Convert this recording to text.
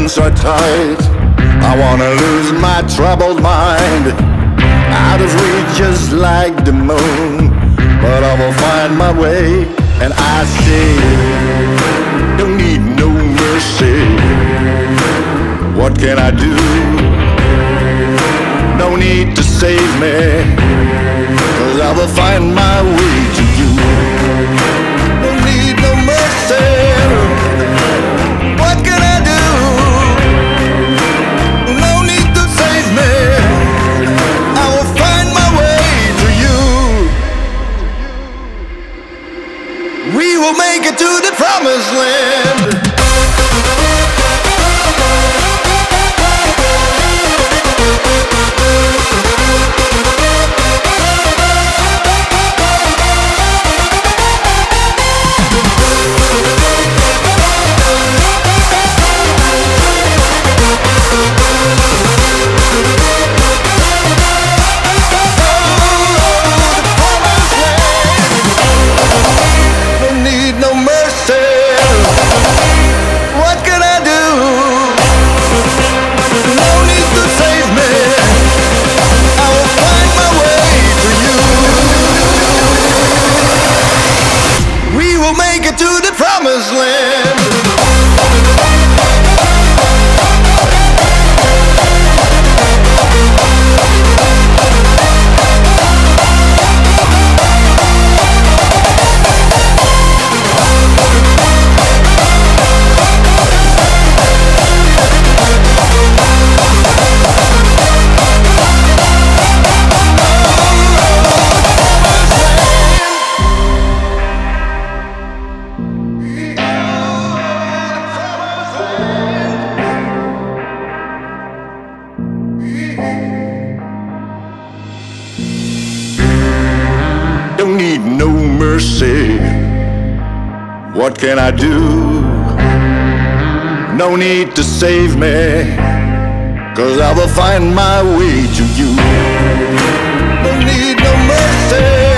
hands are tight. I wanna lose my troubled mind, out of reach just like the moon. But I will find my way, and I say, don't need no mercy. What can I do? No need to save me, 'cause I will find my way to you. Don't need no mercy. What can I do? No need to save me. I will find my way to you. We will make it to the promised land. Make it to the promised land. Don't need no mercy. What can I do? No need to save me, 'cause I will find my way to you. Don't need no mercy.